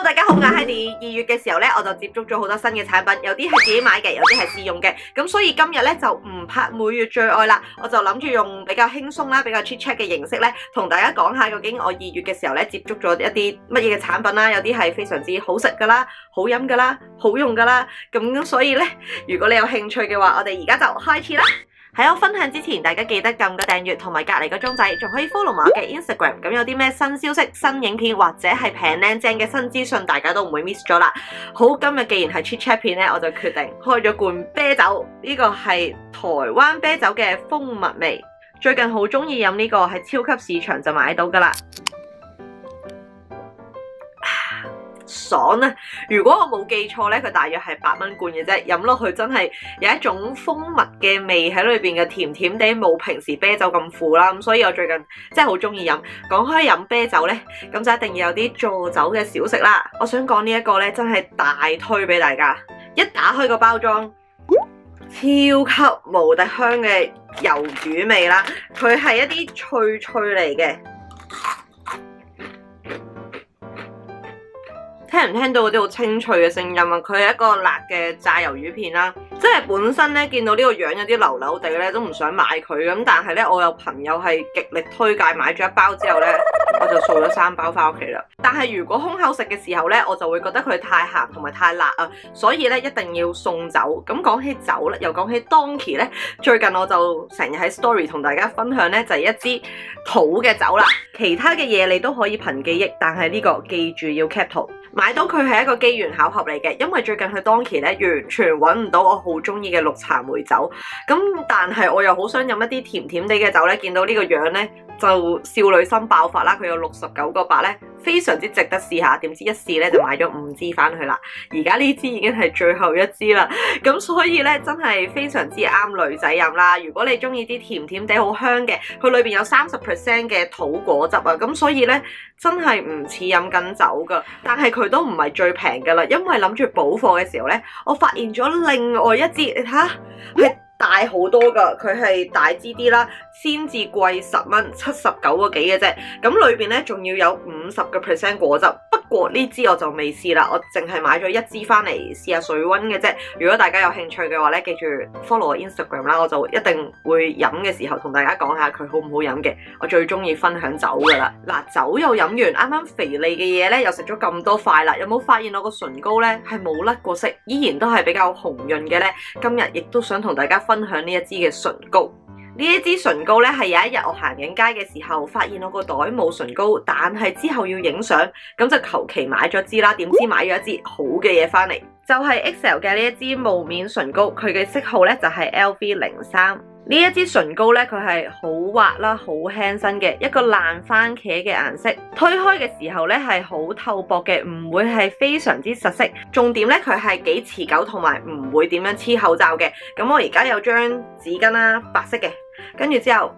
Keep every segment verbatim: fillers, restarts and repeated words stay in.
大家好，我係 Heidi。二月嘅時候咧，我就接觸咗好多新嘅產品，有啲係自己買嘅，有啲係試用嘅。咁所以今日咧就唔拍每月最愛啦，我就諗住用比較輕鬆啦、比較 chit chat 嘅形式咧，同大家講下究竟我二月嘅時候咧接觸咗一啲乜嘢嘅產品啦，有啲係非常之好食噶啦、好飲噶啦、好用噶啦。咁所以咧，如果你有興趣嘅話，我哋而家就開始啦。喺我分享之前，大家記得撳個訂閱同埋隔離個鐘仔，仲可以 follow 埋我嘅 Instagram。咁有啲咩新消息、新影片或者係平靚正嘅新資訊，大家都唔會 miss 咗啦。好，今日既然係 chit chat 片咧，我就決定開咗罐啤酒。呢個係台灣啤酒嘅蜂蜜味，最近好中意飲呢個，喺超級市場就買到噶啦。爽啊！如果我冇記錯咧，佢大約係八蚊罐嘅啫，飲落去真係有一種蜂蜜嘅味喺裏邊嘅，甜甜地，冇平時啤酒咁苦啦。咁所以我最近真係好中意飲。講開飲啤酒咧，咁就一定要有啲助酒嘅小食啦。我想講呢一個咧，真係大推俾大家。一打開個包裝，超級無敵香嘅魷魚味啦，佢係一啲脆脆嚟嘅。聽唔聽到嗰啲好清脆嘅聲音啊？佢係一個辣嘅炸魷魚片啦，即係本身咧見到呢個樣有啲流流地咧，都唔想買佢咁。但係咧，我有朋友係極力推介，買咗一包之後咧，我就掃咗三包翻屋企啦。但係如果空口食嘅時候咧，我就會覺得佢太鹹同埋太辣啊，所以咧一定要送酒。咁講起酒咧，又講起 Donkey 咧，最近我就成日喺 story 同大家分享咧，就係一支土嘅酒啦。其他嘅嘢你都可以憑記憶，但係呢個記住要 cap 圖。買到佢係一個機緣巧合嚟嘅，因為最近去 Donkey 咧完全揾唔到我好中意嘅綠茶梅酒，咁但係我又好想飲一啲甜甜地嘅酒咧，見到呢個樣咧就少女心爆發啦！佢有六十九個八咧，非常之值得試下。點知一試咧就買咗五支翻去啦，而家呢支已經係最後一支啦，咁所以咧真係非常之啱女仔飲啦。如果你中意啲甜甜地好香嘅，佢裏邊有三十 percent 嘅土果汁啊，咁所以咧真係唔似飲緊酒噶，但係佢都唔係最平噶啦，因為諗住補貨嘅時候咧，我發現咗另外一支，你睇下係大好多噶，佢係大支啲啦，先至貴十蚊，七十九個幾嘅啫。咁裏邊咧仲要有五十個 percent 果汁，不過呢支我就未試啦，我淨係買咗一支翻嚟試下水溫嘅啫。如果大家有興趣嘅話咧，記住 follow 我 Instagram 啦，我就一定會飲嘅時候同大家講下佢好唔好飲嘅。我最中意分享酒噶啦。嗱，酒又飲完，啱啱肥膩嘅嘢咧又食咗咁多塊啦，有冇發現我個唇膏咧係冇甩過色，依然都係比較紅潤嘅咧？今日亦都想同大家分享呢一支嘅唇膏。呢一支唇膏咧係有一日我行緊街嘅時候，發現我個袋冇唇膏，但係之後要影相，咁就求其買咗支啦。點知買咗一支好嘅嘢翻嚟，就係 X L 嘅呢一支霧面唇膏，佢嘅色號咧就係 L V 零三。呢一支唇膏咧，佢係好滑啦，好輕身嘅，一個爛番茄嘅顏色，推開嘅時候咧係好透薄嘅，唔會係非常之實色。重點咧，佢係幾持久，同埋唔會點樣黐口罩嘅。咁我而家有張紙巾啦，白色嘅，跟住之後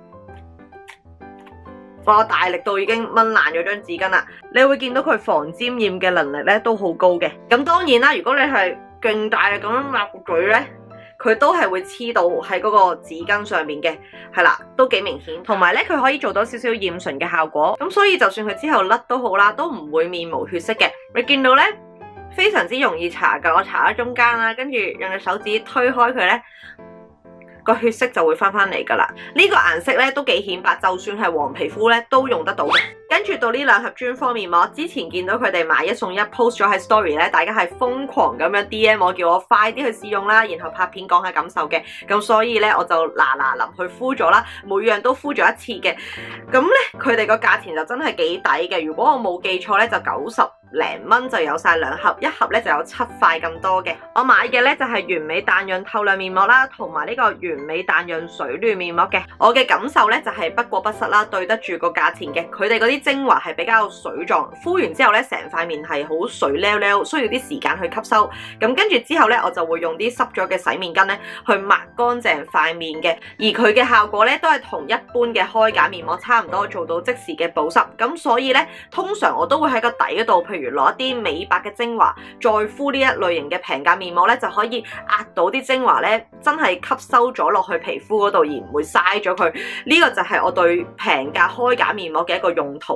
我大力到已經掹爛咗張紙巾啦。你會見到佢防沾染嘅能力咧都好高嘅。咁當然啦，如果你係勁大力咁樣抹個嘴咧，佢都係會黐到喺嗰個紙巾上面嘅，係啦，都幾明顯。同埋咧，佢可以做到少少染唇嘅效果，咁所以就算佢之後甩都好啦，都唔會面無血色嘅。你見到咧，非常之容易搽噶，我搽喺中間啦，跟住用隻手指推開佢咧，個血色就會翻翻嚟噶啦。呢個顏色咧都幾顯白，就算係黃皮膚咧都用得到嘅。跟住到呢兩盒專科面膜，之前見到佢哋買一送一 post 咗喺 story 咧，大家係瘋狂咁樣 D M 我，叫我快啲去試用啦，然後拍片講下感受嘅。咁所以咧我就嗱嗱臨去敷咗啦，每樣都敷咗一次嘅。咁咧佢哋個價錢就真係幾抵嘅，如果我冇記錯咧就九十零蚊就有晒兩盒，一盒咧就有七塊咁多嘅。我買嘅咧就係完美彈潤透亮面膜啦，同埋呢個完美彈潤水嫩面膜嘅。我嘅感受咧就係不過不失啦，對得住個價錢嘅。佢哋嗰啲精華係比較水狀，敷完之後咧成塊面係好水溜溜，需要啲時間去吸收。咁跟住之後咧，我就會用啲濕咗嘅洗面巾咧去抹乾淨塊面嘅。而佢嘅效果咧都係同一般嘅開架面膜差唔多，做到即時嘅保濕。咁所以咧，通常我都會喺個底嗰度，譬如攞一啲美白嘅精華，再敷呢一類型嘅平價面膜咧，就可以壓到啲精華咧，真係吸收咗落去皮膚嗰度，而唔會嘥咗佢。呢個就係我對平價開架面膜嘅一個用途啦。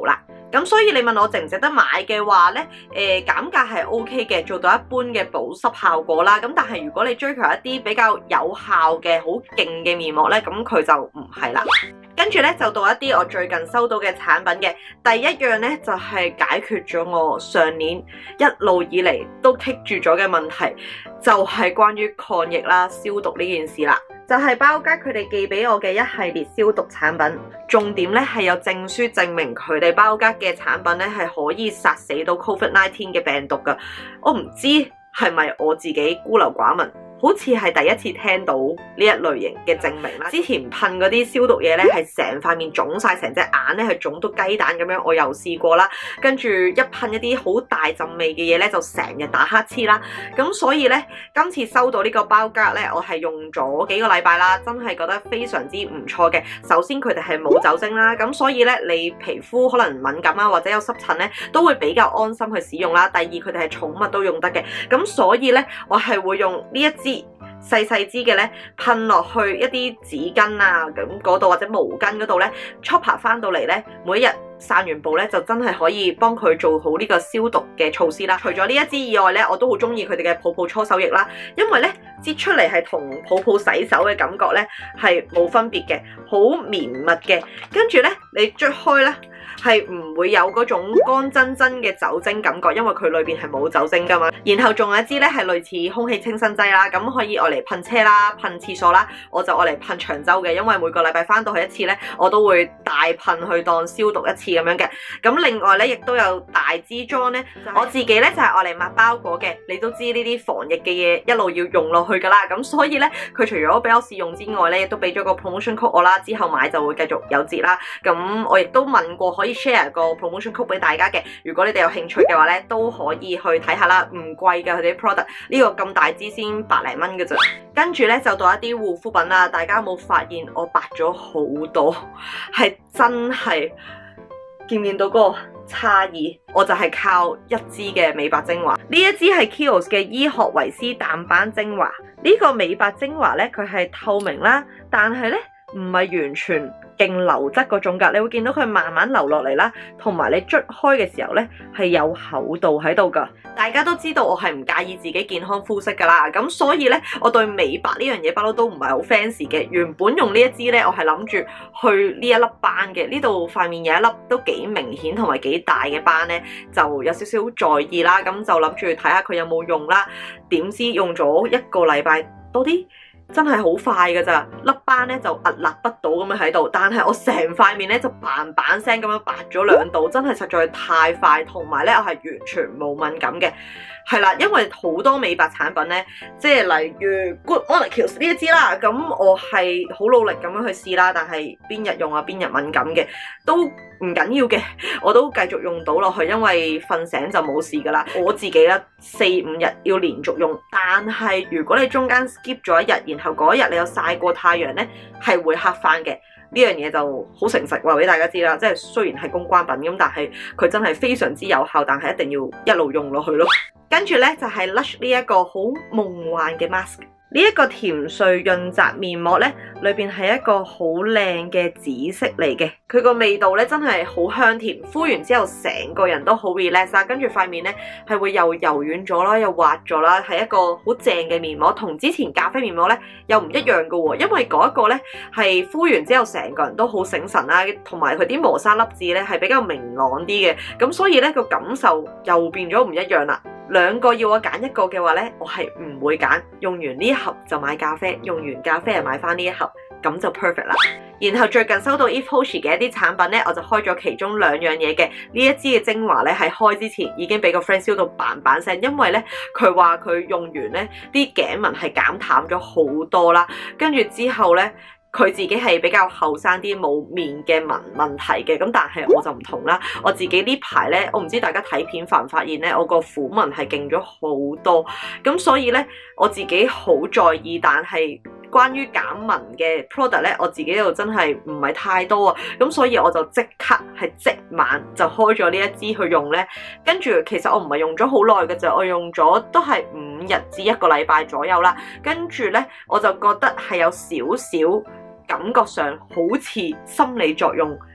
咁所以你問我值唔值得買嘅話咧，誒減價係 O K 嘅，做到一般嘅保濕效果啦。咁但係如果你追求一啲比較有效嘅好勁嘅面膜咧，咁佢就唔係啦。跟住咧就到一啲我最近收到嘅產品嘅，第一樣咧就係解決咗我上年一路以嚟都棘住咗嘅問題，就係關於抗疫啦、消毒呢件事啦。就係包家佢哋寄俾我嘅一系列消毒產品，重點咧係有證書證明佢哋包家嘅產品咧係可以殺死到 Covid 十九 嘅病毒噶。我唔知係咪我自己孤陋寡聞，好似係第一次聽到呢一類型嘅證明啦。之前噴嗰啲消毒嘢咧，係成塊面腫晒，成隻眼咧係腫到雞蛋咁樣，我又試過啦。跟住一噴一啲好大陣味嘅嘢咧，就成日打乞嗤啦。咁所以咧，今次收到呢個包膠咧，我係用咗幾個禮拜啦，真係覺得非常之唔錯嘅。首先佢哋係冇酒精啦，咁所以咧你皮膚可能敏感啊或者有濕疹咧，都會比較安心去使用啦。第二佢哋係寵物都用得嘅，咁所以咧我係會用呢一支細細支嘅咧，噴落去一啲紙巾啊咁嗰度或者毛巾嗰度咧 ，chopper 翻到嚟咧，每一日散完步咧就真係可以幫佢做好呢個消毒嘅措施啦。除咗呢一支以外咧，我都好中意佢哋嘅泡泡搓手液啦，因為咧擠出嚟係同泡泡洗手嘅感覺咧係冇分別嘅，好綿密嘅。跟住咧你捽開咧，係唔會有嗰種乾真真嘅酒精感覺，因為佢裏邊係冇酒精噶嘛。然後仲有一支咧係類似空氣清新劑啦，咁可以愛嚟噴車啦、噴廁所啦，我就愛嚟噴長洲嘅，因為每個禮拜翻到去一次咧，我都會大噴去當消毒一次咁樣嘅。咁另外咧亦都有大支裝咧，我自己咧就係愛嚟抹包裹嘅。你都知呢啲防疫嘅嘢一路要用落去噶啦，咁所以咧佢除咗俾我試用之外咧，亦都俾咗個 promotion code 我啦，之後買就會繼續有折啦。咁我亦都問過可以 share 個 promotion code 俾大家嘅，如果你哋有興趣嘅話咧，都可以去睇下啦，唔貴噶佢哋啲 product， 呢個咁大支先百零蚊嘅咋。跟住咧就到一啲護膚品啦，大家有冇發現我白咗好多？係真係見唔見到嗰個差異？我就係靠一支嘅美白精華，呢一支係 Kiehl's 嘅醫學維 C 淡斑精華。呢個美白精華咧，佢係透明啦，但係咧唔係完全勁流質嗰種㗎，你會見到佢慢慢流落嚟啦，同埋你捽開嘅時候咧係有厚度喺度㗎。大家都知道我係唔介意自己健康膚色㗎啦，咁所以咧我對美白呢樣嘢不嬲都唔係好 fancy 嘅。原本用呢一支咧，我係諗住去呢一粒斑嘅，呢度塊面有一粒都幾明顯同埋幾大嘅斑咧，就有少少在意啦，咁就諗住睇下佢有冇用啦。點知用咗一個禮拜多啲。真係好快㗎咋，粒斑咧就屹立不倒咁樣喺度，但係我成塊面咧就嘭嘭聲咁樣白咗兩度，真係實在太快，同埋咧我係完全冇敏感嘅，係啦，因為好多美白產品咧，即係例如 Good Molecules 呢一支啦，咁我係好努力咁樣去試啦，但係邊日用啊邊日敏感嘅，都唔緊要嘅，我都繼續用到落去，因為瞓醒就冇事噶啦。我自己咧四五日要連續用，但係如果你中間 skip 咗一日，然後嗰一日你有曬過太陽咧，係會黑翻嘅。呢樣嘢就好誠實話俾大家知啦，即係雖然係公關品咁，但係佢真係非常之有效，但係一定要一路用落去咯。跟住咧就係 Lush 呢一個好夢幻嘅 mask。呢一個甜瑞潤澤面膜咧，裏邊係一個好靚嘅紫色嚟嘅，佢個味道咧真係好香甜，敷完之後成個人都好 relax 啦，跟住塊面咧係會又柔軟咗啦，又滑咗啦，係一個好正嘅面膜，同之前咖啡面膜咧又唔一樣噶喎，因為嗰一個咧係敷完之後成個人都好醒神啦，同埋佢啲磨砂粒子咧係比較明朗啲嘅，咁所以咧個感受又變咗唔一樣啦。兩個要我揀一個嘅話咧，我係唔會揀，用完呢一盒就買咖啡，用完咖啡又買翻呢一盒，咁就 perfect 啦。然後最近收到 Eve Hoshi 嘅一啲產品咧，我就開咗其中兩樣嘢嘅。呢一支嘅精華咧，喺開之前已經俾個 friend 燒到嘭嘭聲，因為咧佢話佢用完咧啲頸紋係減淡咗好多啦，跟住之後咧。佢自己係比較後生啲，冇面嘅紋問題嘅，咁但係我就唔同啦。我自己呢排咧，我唔知大家睇片發唔發現咧，我個虎紋係勁咗好多，咁所以咧我自己好在意，但係關於減紋嘅 product 咧，我自己度真係唔係太多啊，咁所以我就即刻係即晚就開咗呢一支去用咧，跟住其實我唔係用咗好耐嘅啫，我用咗都係五日至一個禮拜左右啦，跟住咧我就覺得係有少少。感覺上好似心理作用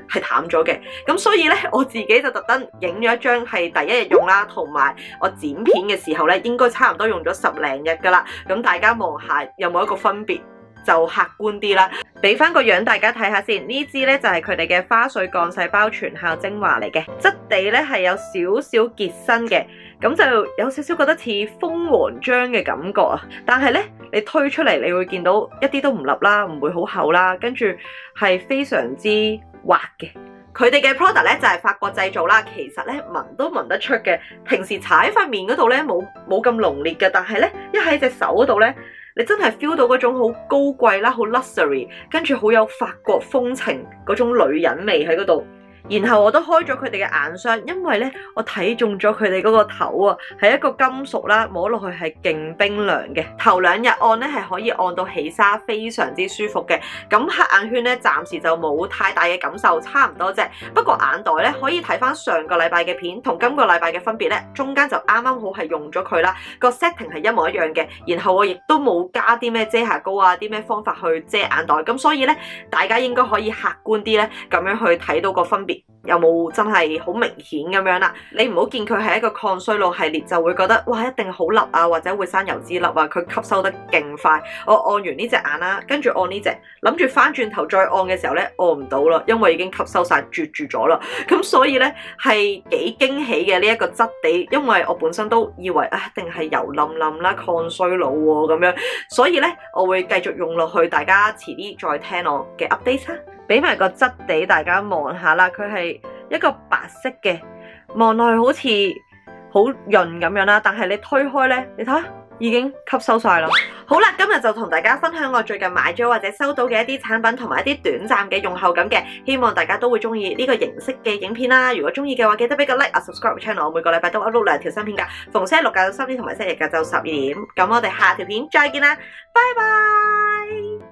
係淡咗嘅。咁所以咧，我自己就特登影咗一張係第一日用啦，同埋我剪片嘅時候咧，應該差唔多用咗十零日噶啦。咁大家望下有冇一個分別，就客觀啲啦。俾翻個樣大家睇下先，呢支咧就係佢哋嘅花水幹細胞全效精華嚟嘅，質地咧係有少少結身嘅，咁就有少少覺得似蜂王漿嘅感覺啊。但係咧，你推出嚟你會見到一啲都唔笠啦，唔會好厚啦，跟住係非常之滑嘅。佢哋嘅 product 咧就係法國製造啦，其實咧聞都聞得出嘅。平時搽喺塊面嗰度咧冇冇咁濃烈嘅，但係咧一喺隻手嗰度咧，你真係 feel 到嗰種好高貴啦，好 luxury， 跟住好有法國風情嗰種女人味喺嗰度。然後我都開咗佢哋嘅眼霜，因為咧我睇中咗佢哋嗰個頭啊，係一個金屬啦，摸落去係勁冰涼嘅。頭兩日按咧係可以按到起沙，非常之舒服嘅。咁黑眼圈咧暫時就冇太大嘅感受，差唔多啫。不過眼袋咧可以睇翻上個禮拜嘅片同今個禮拜嘅分別咧，中間就啱啱好係用咗佢啦，個 setting 係一模一樣嘅。然後我亦都冇加啲咩遮瑕膏啊，啲咩方法去遮眼袋，咁所以咧大家應該可以客觀啲咧咁樣去睇到個分別。有冇真係好明顯咁樣啦？你唔好見佢係一個抗衰老系列就會覺得哇一定好笠啊，或者會生油脂粒啊，佢吸收得勁快。我按完呢隻眼啦，跟住按呢隻，諗住翻轉頭再按嘅時候咧，按唔到啦，因為已經吸收晒絕住咗啦。咁所以咧係幾驚喜嘅呢一個質地，因為我本身都以為啊一定係油冧冧啦，抗衰老喎咁樣，所以咧我會繼續用落去，大家遲啲再聽我嘅 update 啦。俾埋個質地大家望下啦，佢係一個白色嘅，望落去好似好潤咁樣啦，但係你推開咧，你睇下已經吸收晒啦。好啦，今日就同大家分享我最近買咗或者收到嘅一啲產品同埋一啲短暫嘅用後感嘅，希望大家都會中意呢個形式嘅影片啦。如果中意嘅話，記得俾個 like 啊 subscribe channel，我每個禮拜都 upload 兩條新片噶，逢星期六晏晝三點同埋星期日晏晝十二點。咁我哋下條片再見啦，拜拜。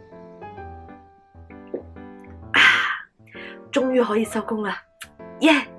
終於可以收工啦，耶、yeah！